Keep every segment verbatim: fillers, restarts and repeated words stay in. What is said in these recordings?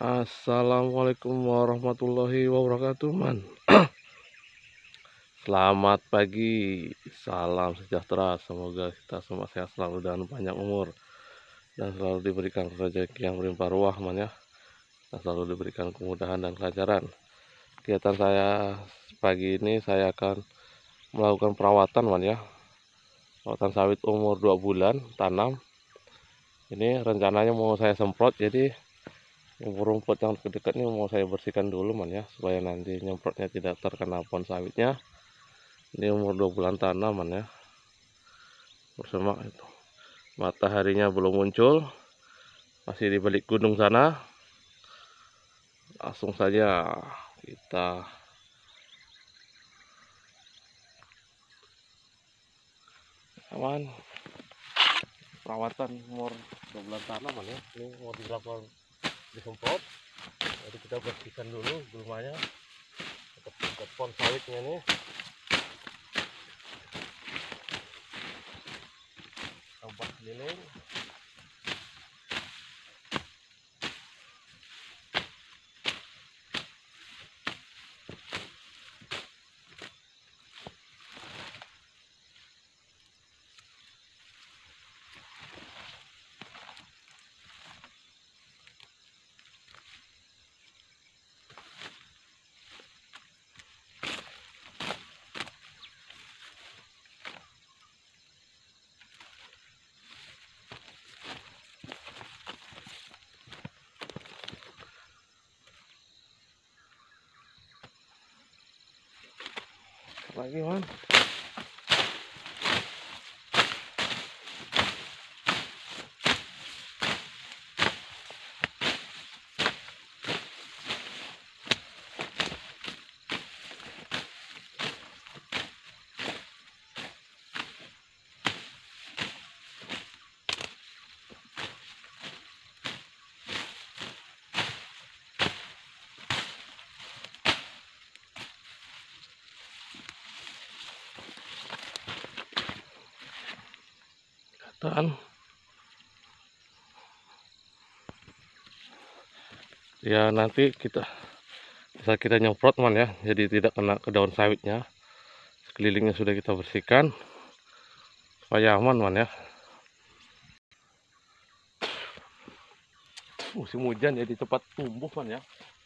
Assalamualaikum warahmatullahi wabarakatuh, Man. Selamat pagi, salam sejahtera. Semoga kita semua sehat selalu dan panjang umur, dan selalu diberikan rezeki yang berlimpah ruah, Man ya. Dan selalu diberikan kemudahan dan kelancaran. Kegiatan saya pagi ini, saya akan melakukan perawatan, Man ya. Perawatan sawit umur dua bulan, tanam. Ini rencananya mau saya semprot, jadi rumput yang dekat-dekat ini mau saya bersihkan dulu, Man ya, supaya nanti nyemprotnya tidak terkena pohon sawitnya. Ini umur dua bulan tanam, Man ya, bersemak itu. Mataharinya belum muncul, masih di balik gunung sana. Langsung saja kita aman perawatan umur dua bulan tanam, Man ya. Ini mau dilakukan disemprot, jadi kita bersihkan dulu gulmanya untuk pohon sawitnya nih. Sampah keliling. Lagi, Man. Dan ya nanti kita bisa kita nyemprot, Man ya, jadi tidak kena ke daun sawitnya. Sekelilingnya sudah kita bersihkan supaya aman, Man ya. Musim hujan jadi cepat tumbuh, Man ya,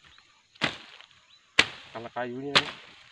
karena kayunya ya.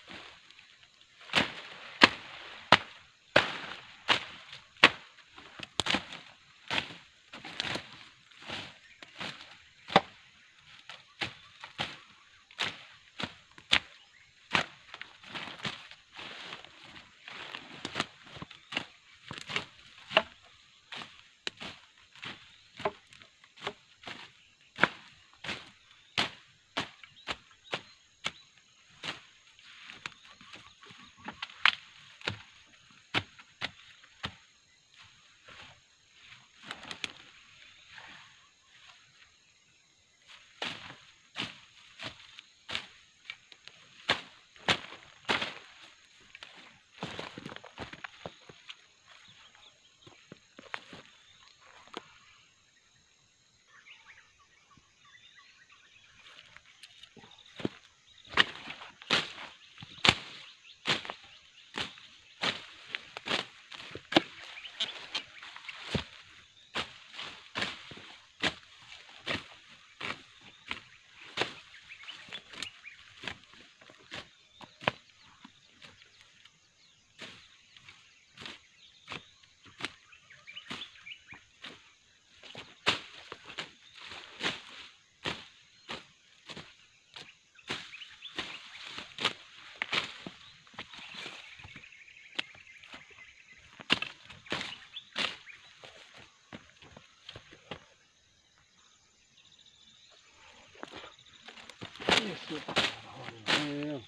Bismillahirrahmanirrahim.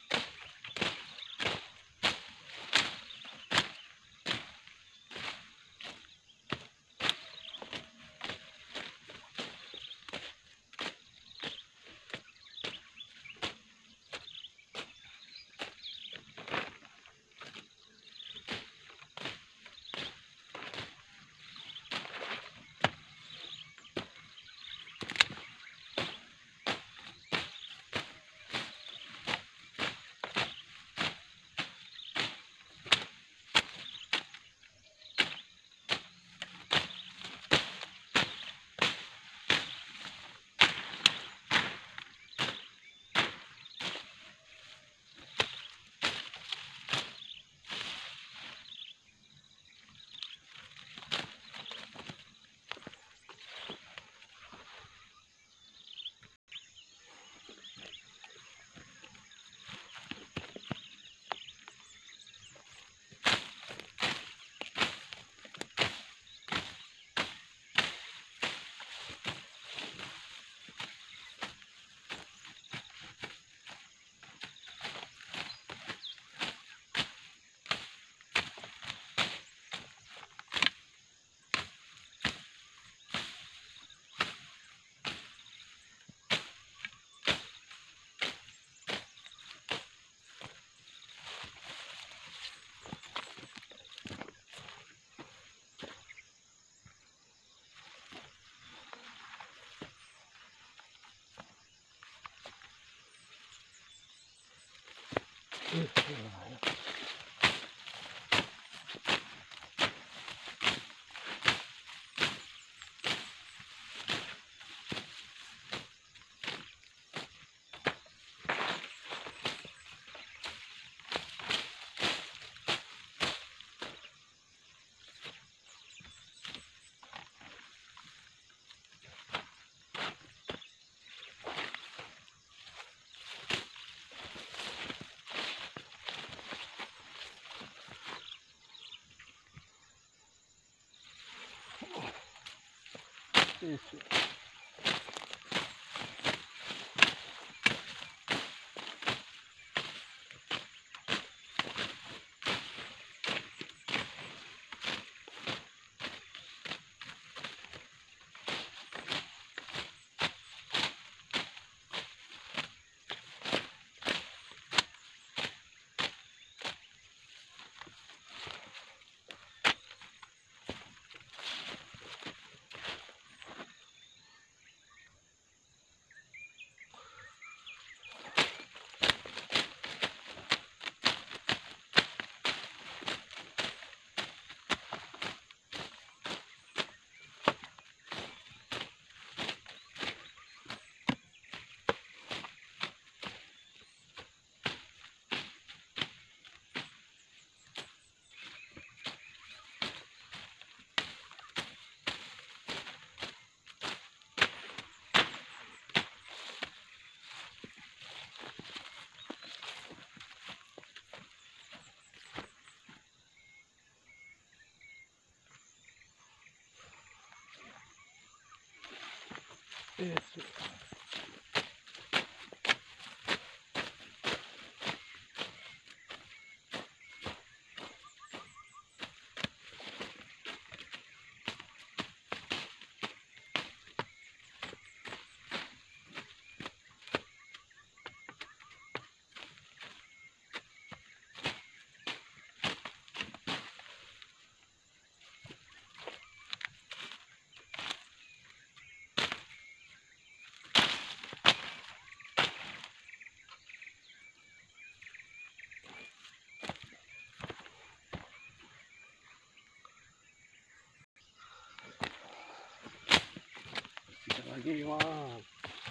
Lagi Mas.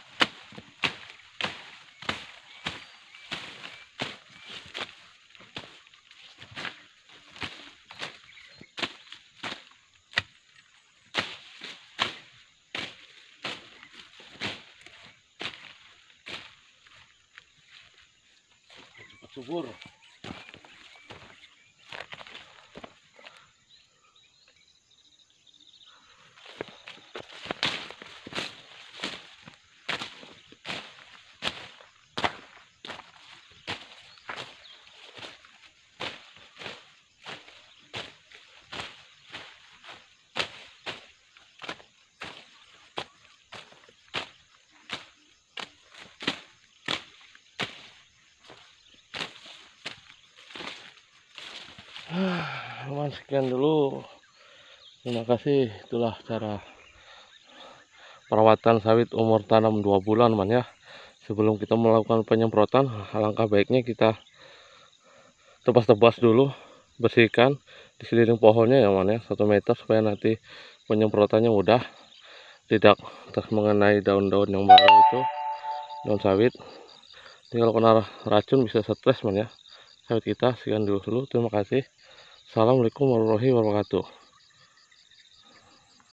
Cepat subur. Teman, sekian dulu. Terima kasih. Itulah cara perawatan sawit umur tanam dua bulan, man ya. Sebelum kita melakukan penyemprotan, alangkah baiknya kita tebas-tebas dulu, bersihkan di sekeliling pohonnya ya, man ya, satu meter, supaya nanti penyemprotannya mudah, tidak terus mengenai daun-daun yang baru itu, daun sawit. Jadi kalau kena racun bisa stres, man ya, sawit kita. Sekian dulu. Terima kasih. Assalamualaikum warahmatullahi wabarakatuh.